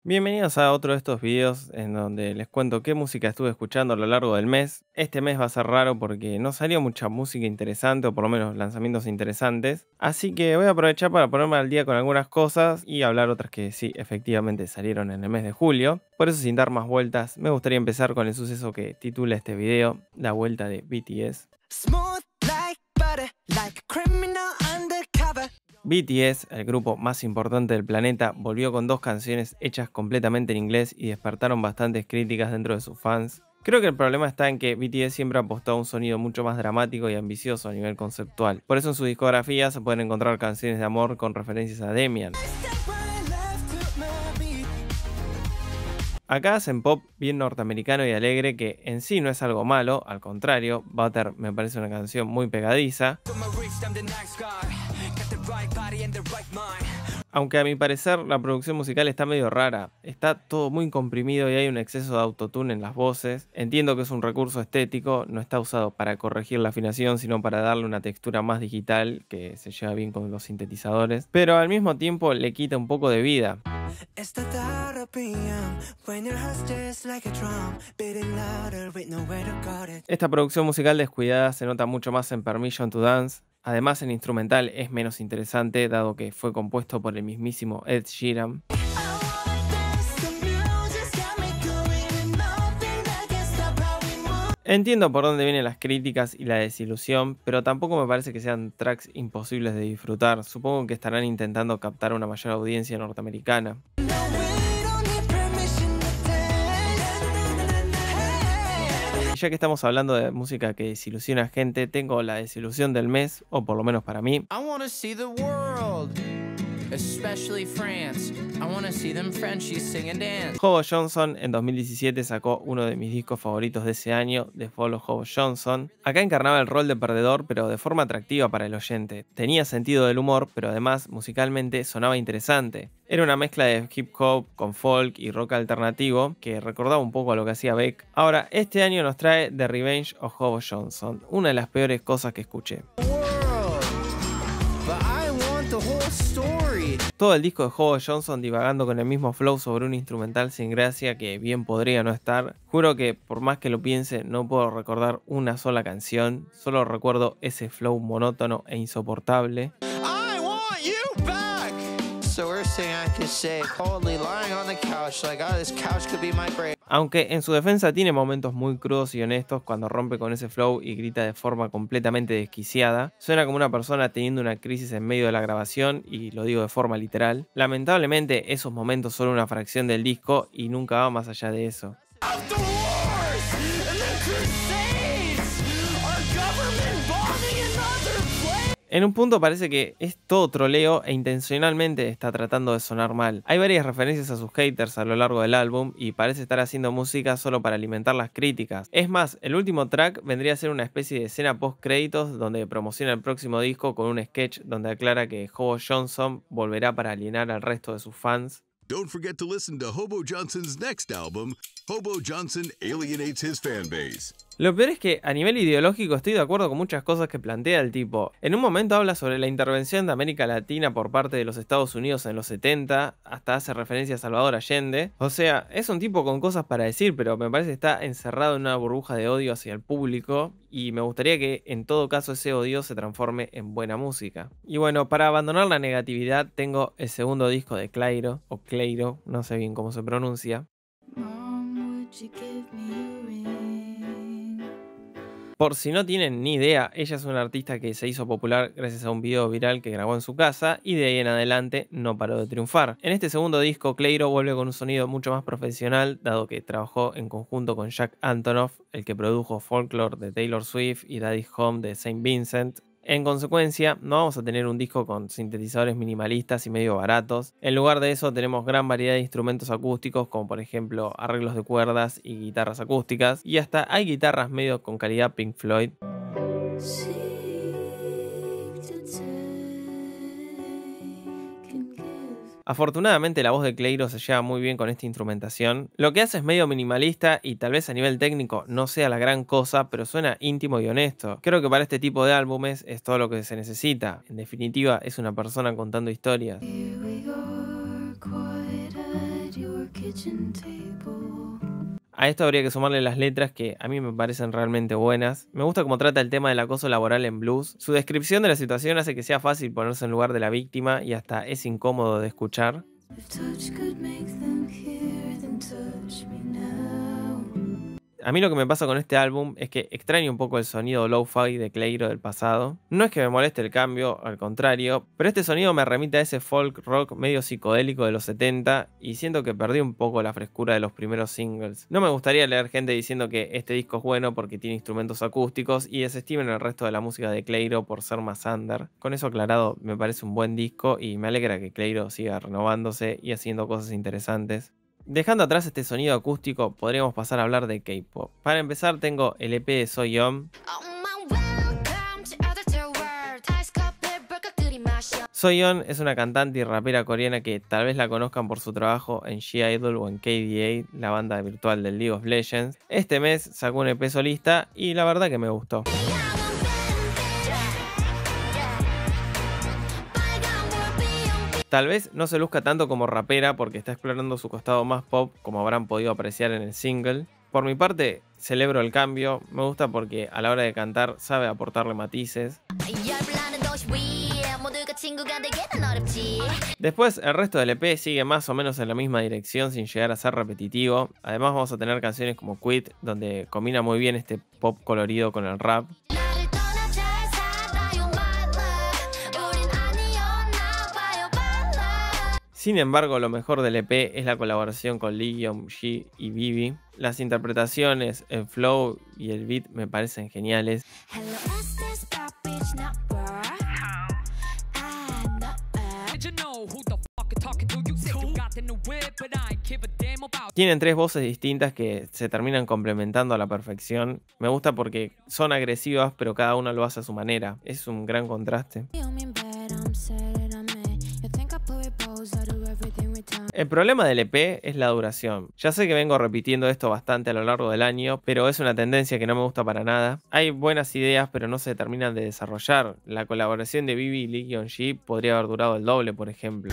Bienvenidos a otro de estos videos en donde les cuento qué música estuve escuchando a lo largo del mes. Este mes va a ser raro porque no salió mucha música interesante o por lo menos lanzamientos interesantes. Así que voy a aprovechar para ponerme al día con algunas cosas y hablar otras que sí, efectivamente salieron en el mes de julio. Por eso, sin dar más vueltas, me gustaría empezar con el suceso que titula este video, la vuelta de BTS. Smooth like butter, like a criminal undercover. BTS, el grupo más importante del planeta, volvió con dos canciones hechas completamente en inglés y despertaron bastantes críticas dentro de sus fans. Creo que el problema está en que BTS siempre ha apostado a un sonido mucho más dramático y ambicioso a nivel conceptual. Por eso en su discografía se pueden encontrar canciones de amor con referencias a Damian. Step right left to my beat. Acá hacen pop bien norteamericano y alegre, que en sí no es algo malo, al contrario. Butter me parece una canción muy pegadiza, From a rich, I'm the nice guy. Got the right body and the right mind. aunque a mi parecer la producción musical está medio rara. Está todo muy comprimido y hay un exceso de autotune en las voces. Entiendo que es un recurso estético, no está usado para corregir la afinación, sino para darle una textura más digital que se lleva bien con los sintetizadores, pero al mismo tiempo le quita un poco de vida. It's the thought of being when your heart's just like a drum, beating louder with nowhere to guard it. Esta producción musical descuidada se nota mucho más en Permission to Dance. Además, el instrumental es menos interesante, dado que fue compuesto por el mismísimo Ed Sheeran. I wanna dance, the music's got me going, and nothing that can stop how we move. Entiendo por dónde vienen las críticas y la desilusión, pero tampoco me parece que sean tracks imposibles de disfrutar. Supongo que estarán intentando captar una mayor audiencia norteamericana. No, we don't need permission to dance. Hey. Y ya que estamos hablando de música que desilusiona a gente, tengo la desilusión del mes, o por lo menos para mí. I want to see the world, especially France. I want to see them Frenchies sing and dance. Hobo Johnson en 2017 sacó uno de mis discos favoritos de ese año, The Fall of Hobo Johnson. Acá encarnaba el rol de perdedor, pero de forma atractiva para el oyente. Tenía sentido del humor, pero además musicalmente sonaba interesante. Era una mezcla de hip hop con folk y rock alternativo que recordaba un poco a lo que hacía Beck. Ahora, este año nos trae The Revenge of Hobo Johnson, una de las peores cosas que escuché. World, but I want the whole story. Todo el disco de Hobo Johnson divagando con el mismo flow sobre un instrumental sin gracia que bien podría no estar. Juro que por más que lo piense no puedo recordar una sola canción, solo recuerdo ese flow monótono e insoportable. I want you back. So we're saying I could say coldly lying on the couch like, oh, this couch could be my grave. Aunque en su defensa tiene momentos muy crudos y honestos cuando rompe con ese flow y grita de forma completamente desquiciada. Suena como una persona teniendo una crisis en medio de la grabación, y lo digo de forma literal. Lamentablemente esos momentos son una fracción del disco y nunca va más allá de eso. Of the wars and the crusades, our government bombing another place. En un punto parece que es todo troleo e intencionalmente está tratando de sonar mal. Hay varias referencias a sus haters a lo largo del álbum y parece estar haciendo música solo para alimentar las críticas. Es más, el último track vendría a ser una especie de escena post créditos donde promociona el próximo disco con un sketch donde aclara que Hobo Johnson volverá para alienar al resto de sus fans. Don't forget to listen to Hobo Johnson's next album, Hobo Johnson Alienates His Fan Base. Lo peor es que a nivel ideológico estoy de acuerdo con muchas cosas que plantea el tipo. En un momento habla sobre la intervención de América Latina por parte de los Estados Unidos en los 70, hasta hace referencia a Salvador Allende. O sea, es un tipo con cosas para decir, pero me parece que está encerrado en una burbuja de odio hacia el público, y me gustaría que en todo caso ese odio se transforme en buena música. Y bueno, para abandonar la negatividad tengo el segundo disco de Clairo, o Cleiro, no sé bien cómo se pronuncia. Mom, would you give me a ring? Por si no tienen ni idea, ella es una artista que se hizo popular gracias a un video viral que grabó en su casa y de ahí en adelante no paró de triunfar. En este segundo disco, Clairo vuelve con un sonido mucho más profesional, dado que trabajó en conjunto con Jack Antonoff, el que produjo Folklore de Taylor Swift y Daddy's Home de Saint Vincent. En consecuencia, no vamos a tener un disco con sintetizadores minimalistas y medio baratos. En lugar de eso tenemos gran variedad de instrumentos acústicos, como por ejemplo arreglos de cuerdas y guitarras acústicas, y hasta hay guitarras medio con calidad Pink Floyd. Seek to take and give. Afortunadamente la voz de Clairo se lleva muy bien con esta instrumentación. Lo que hace es medio minimalista y tal vez a nivel técnico no sea la gran cosa, pero suena íntimo y honesto. Creo que para este tipo de álbumes es todo lo que se necesita. En definitiva, es una persona contando historias. Here we are, quiet at your kitchen table. A esto habría que sumarle las letras que a mí me parecen realmente buenas. Me gusta cómo trata el tema del acoso laboral en blues. Su descripción de la situación hace que sea fácil ponerse en lugar de la víctima y hasta es incómodo de escuchar. If touch could make them hear, then touch me now. A mí lo que me pasa con este álbum es que extraño un poco el sonido lo-fi de Cleiro del pasado. No es que me moleste el cambio, al contrario, pero este sonido me remite a ese folk rock medio psicodélico de los 70 y siento que perdí un poco la frescura de los primeros singles. No me gustaría leer gente diciendo que este disco es bueno porque tiene instrumentos acústicos y desestimen el resto de la música de Cleiro por ser más under. Con eso aclarado, me parece un buen disco y me alegra que Cleiro siga renovándose y haciendo cosas interesantes. Dejando atrás este sonido acústico, podríamos pasar a hablar de K-pop. Para empezar, tengo el EP de Soyeon. Soyeon es una cantante y rapera coreana que tal vez la conozcan por su trabajo en G-Idol o en KDA, la banda virtual del League of Legends. Este mes sacó un EP solista y la verdad que me gustó. Tal vez no se luzca tanto como rapera porque está explorando su costado más pop, como habrán podido apreciar en el single. Por mi parte, celebro el cambio, me gusta porque a la hora de cantar sabe aportarle matices. Después, el resto del EP sigue más o menos en la misma dirección sin llegar a ser repetitivo. Además vamos a tener canciones como Quit, donde combina muy bien este pop colorido con el rap. Sin embargo, lo mejor del EP es la colaboración con Lee Young-ji y Vivi. Las interpretaciones, el flow y el beat me parecen geniales. Tienen tres voces distintas que se terminan complementando a la perfección. Me gusta porque son agresivas, pero cada una lo hace a su manera. Es un gran contraste. El problema del EP es la duración. Ya sé que vengo repitiendo esto bastante a lo largo del año, pero es una tendencia que no me gusta para nada. Hay buenas ideas, pero no se terminan de desarrollar. La colaboración de Vivi y Lee Young-ji podría haber durado el doble, por ejemplo.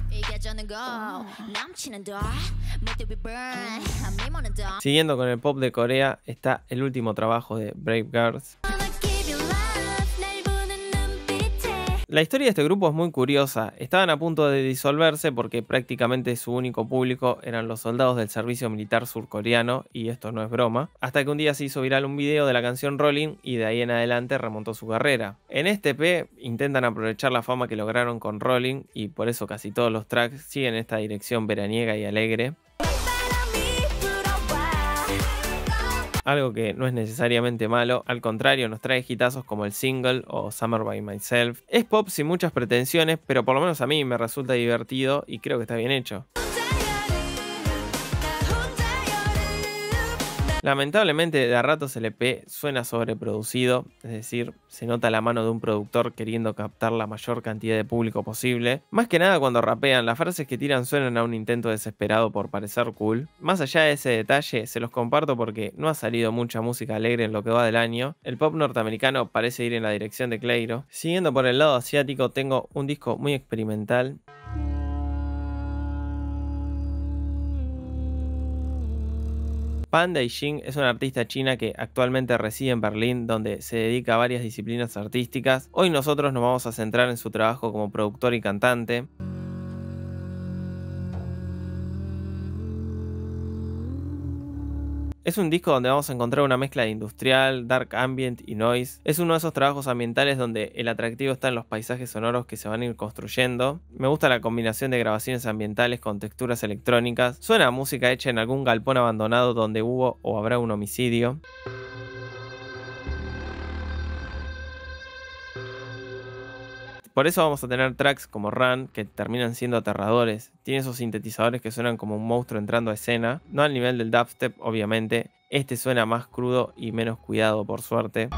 Siguiendo con el pop de Corea, está el último trabajo de Brave Girls. La historia de este grupo es muy curiosa. Estaban a punto de disolverse porque prácticamente su único público eran los soldados del servicio militar surcoreano, y esto no es broma, hasta que un día se hizo viral un video de la canción Rolling y de ahí en adelante remontó su carrera. En este EP intentan aprovechar la fama que lograron con Rolling y por eso casi todos los tracks siguen esta dirección veraniega y alegre. Algo que no es necesariamente malo, al contrario nos trae hitazos como el single o Summer by Myself. Es pop sin muchas pretensiones, pero por lo menos a mí me resulta divertido y creo que está bien hecho. Lamentablemente de a ratos el EP suena sobreproducido, es decir, se nota la mano de un productor queriendo captar la mayor cantidad de público posible. Más que nada cuando rapean, las frases que tiran suenan a un intento desesperado por parecer cool. Más allá de ese detalle, se los comparto porque no ha salido mucha música alegre en lo que va del año. El pop norteamericano parece ir en la dirección de Cleiro. Siguiendo por el lado asiático, tengo un disco muy experimental. Pan Daijing es una artista china que actualmente reside en Berlín, donde se dedica a varias disciplinas artísticas. Hoy nosotros nos vamos a centrar en su trabajo como productor y cantante. Es un disco donde vamos a encontrar una mezcla de industrial, dark ambient y noise. Es uno de esos trabajos ambientales donde el atractivo está en los paisajes sonoros que se van a ir construyendo. Me gusta la combinación de grabaciones ambientales con texturas electrónicas. Suena a música hecha en algún galpón abandonado donde hubo o habrá un homicidio. Por eso vamos a tener tracks como Run, que terminan siendo aterradores. Tiene esos sintetizadores que suenan como un monstruo entrando a escena. No al nivel del dubstep, obviamente. Este suena más crudo y menos cuidado, por suerte.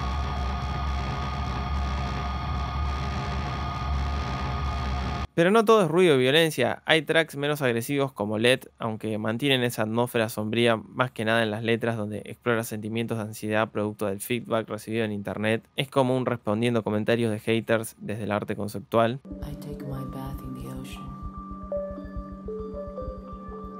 Pero no todo es ruido y violencia. Hay tracks menos agresivos como LED, aunque mantienen esa atmósfera sombría más que nada en las letras, donde explora sentimientos de ansiedad producto del feedback recibido en internet. Es como un respondiendo comentarios de haters desde el arte conceptual.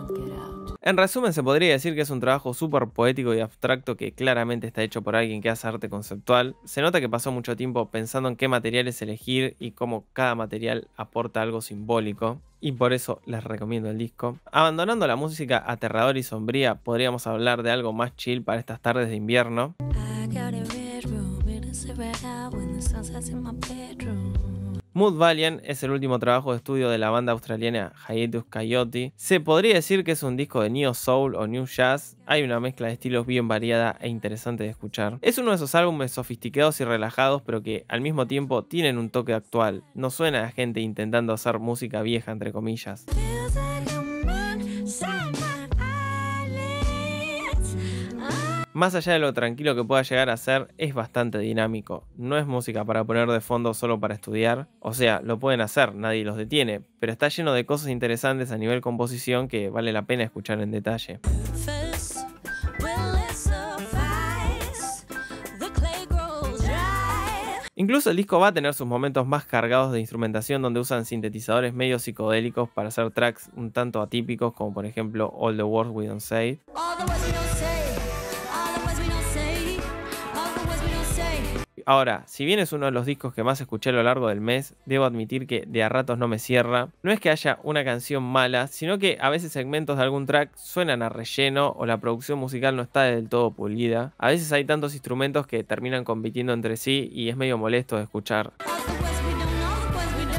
I'll get out. En resumen, se podría decir que es un trabajo súper poético y abstracto que claramente está hecho por alguien que hace arte conceptual. Se nota que pasó mucho tiempo pensando en qué materiales elegir y cómo cada material aporta algo simbólico. Y por eso les recomiendo el disco. Abandonando la música aterradora y sombría, podríamos hablar de algo más chill para estas tardes de invierno. I got a red room, it'll sit right out when the sun sets in my bedroom. Mood Valiant es el último trabajo de estudio de la banda australiana Hiatus Coyote. Se podría decir que es un disco de Neo Soul o New Jazz. Hay una mezcla de estilos bien variada e interesante de escuchar. Es uno de esos álbumes sofisticados y relajados, pero que al mismo tiempo tienen un toque actual. No suena a gente intentando hacer música vieja, entre comillas. Feels like a man inside my eyelids. Más allá de lo tranquilo que pueda llegar a ser, es bastante dinámico. No es música para poner de fondo solo para estudiar. O sea, lo pueden hacer, nadie los detiene. Pero está lleno de cosas interesantes a nivel composición que vale la pena escuchar en detalle. First, will it suffice? The clay grows dry. Incluso el disco va a tener sus momentos más cargados de instrumentación donde usan sintetizadores medio psicodélicos para hacer tracks un tanto atípicos, como por ejemplo All the Words We Don't Say. All the words we don't say, all the words we don't say, all the words we don't say. Ahora, si bien es uno de los discos que más escuché a lo largo del mes, debo admitir que de a ratos no me cierra. No es que haya una canción mala, sino que a veces segmentos de algún track suenan a relleno o la producción musical no está del todo pulida. A veces hay tantos instrumentos que terminan compitiendo entre sí y es medio molesto de escuchar. All the words we don't know, the words we don't.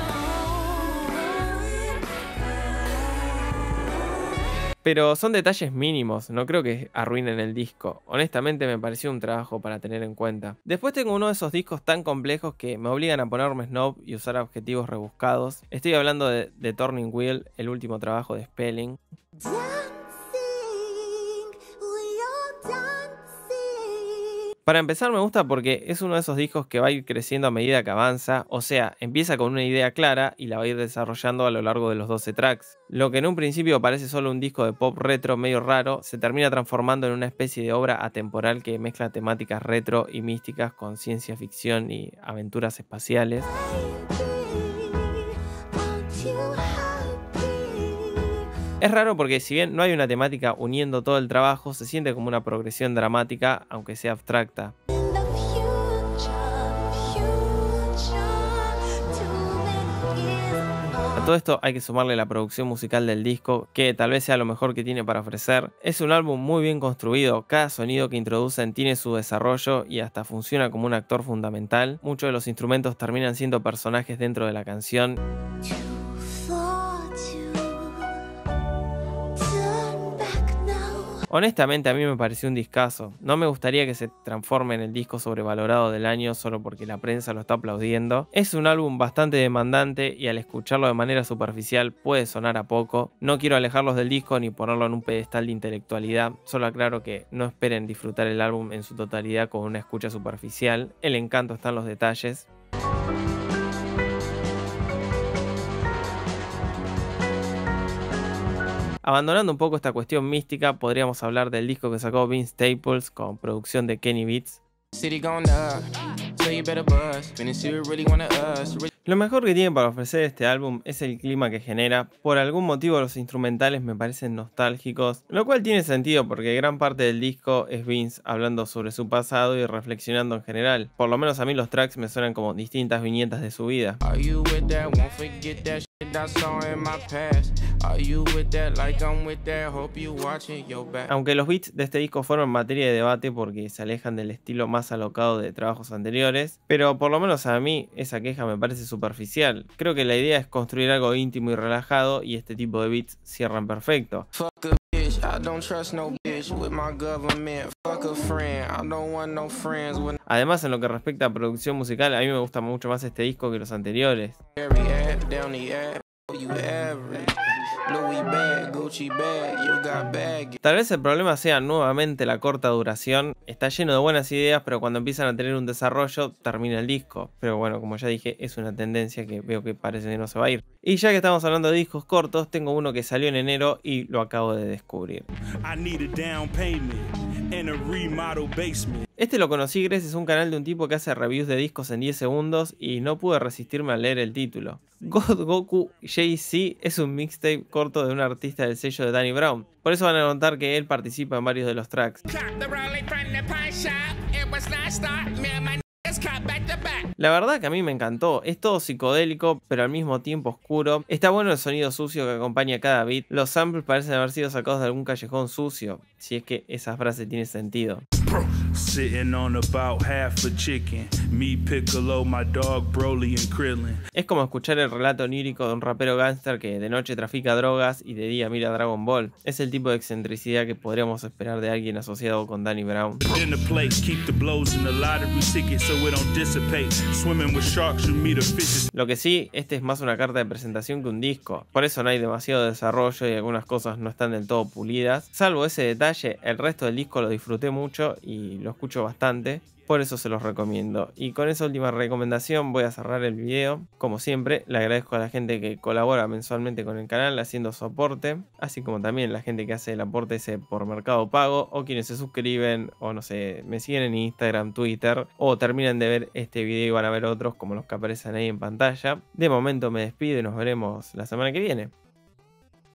Pero son detalles mínimos, no creo que arruinen el disco. Honestamente me pareció un trabajo para tener en cuenta. Después tengo uno de esos discos tan complejos que me obligan a ponerme snob y usar adjetivos rebuscados. Estoy hablando de The Turning Wheel, el último trabajo de Spelling. Dancing, we are dancing. Para empezar me gusta porque es uno de esos discos que va a ir creciendo a medida que avanza, o sea, empieza con una idea clara y la va a ir desarrollando a lo largo de los 12 tracks. Lo que en un principio parece solo un disco de pop retro medio raro, se termina transformando en una especie de obra atemporal que mezcla temáticas retro y místicas con ciencia ficción y aventuras espaciales. Es raro porque si bien no hay una temática uniendo todo el trabajo, se siente como una progresión dramática, aunque sea abstracta. A todo esto hay que sumarle la producción musical del disco, que tal vez sea lo mejor que tiene para ofrecer. Es un álbum muy bien construido, cada sonido que introducen tiene su desarrollo y hasta funciona como un actor fundamental. Muchos de los instrumentos terminan siendo personajes dentro de la canción. Honestamente a mí me pareció un discazo. No me gustaría que se transforme en el disco sobrevalorado del año solo porque la prensa lo está aplaudiendo. Es un álbum bastante demandante y al escucharlo de manera superficial puede sonar a poco. No quiero alejarlos del disco ni ponerlo en un pedestal de intelectualidad. Solo aclaro que no esperen disfrutar el álbum en su totalidad con una escucha superficial. El encanto está en los detalles. Abandonando un poco esta cuestión mística, podríamos hablar del disco que sacó Vince Staples con producción de Kenny Beats. City going up, so you better buzz. Finna see who really wanna us. Lo mejor que tiene para ofrecer este álbum es el clima que genera. Por algún motivo los instrumentales me parecen nostálgicos, lo cual tiene sentido porque gran parte del disco es Vince hablando sobre su pasado y reflexionando en general. Por lo menos a mí los tracks me suenan como distintas viñetas de su vida. Are you with that? Won't forget that shit I saw in my past. Are you with that? Like I'm with that. Hope you watching your back. Aunque los beats de este disco fueron materia de debate porque se alejan del estilo más alocado de trabajos anteriores, pero por lo menos a mí esa queja me parece superficial. Creo que la idea es construir algo íntimo y relajado y este tipo de beats cierran perfecto. Fuck a bitch. I don't trust no bitch with my government. Fuck a friend. I don't want no friends with Además, en lo que respecta a producción musical, a mí me gusta mucho más este disco que los anteriores. every ad down the ad. You average. Louis bag, Gucci bag. You got bag. Tal vez el problema sea nuevamente la corta duración. Está lleno de buenas ideas, pero cuando empiezan a tener un desarrollo, termina el disco. Pero bueno, como ya dije, es una tendencia que veo que parece que no se va a ir. Y ya que estamos hablando de discos cortos, tengo uno que salió en enero y lo acabo de descubrir. I need a down payment. in a remodel basement. Este lo conocí gracias a un canal de un tipo que hace reviews de discos en 10 segundos y no pude resistirme a leer el título. God Goku JC es un mixtape corto de un artista del sello de Danny Brown. Por eso van a notar que él participa en varios de los tracks. La verdad que a mí me encantó, es todo psicodélico pero al mismo tiempo oscuro. Está bueno el sonido sucio que acompaña cada beat. Los samples parecen haber sido sacados de algún callejón sucio, si es que esa frase tiene sentido. Sitting on about half a chicken. Me, Piccolo, my dog, Broly and Krillin. Es como escuchar el relato onírico de un rapero gángster que de noche trafica drogas y de día mira Dragon Ball. Es el tipo de excentricidad que podríamos esperar de alguien asociado con Danny Brown. In the plate, keep the blows in the lottery ticket so it don't dissipate. Swimming with sharks, you meet a fishes. Lo que sí, este es más una carta de presentación que un disco. Por eso no hay demasiado desarrollo y algunas cosas no están del todo pulidas. Salvo ese detalle, el resto del disco lo disfruté mucho y lo escucho bastante. Por eso se los recomiendo. Y con esa última recomendación voy a cerrar el video. Como siempre, le agradezco a la gente que colabora mensualmente con el canal haciendo soporte, así como también la gente que hace el aporte ese por Mercado Pago, o quienes se suscriben, o no sé, me siguen en Instagram, Twitter, o terminan de ver este video y van a ver otros como los que aparecen ahí en pantalla. De momento me despido y nos veremos la semana que viene.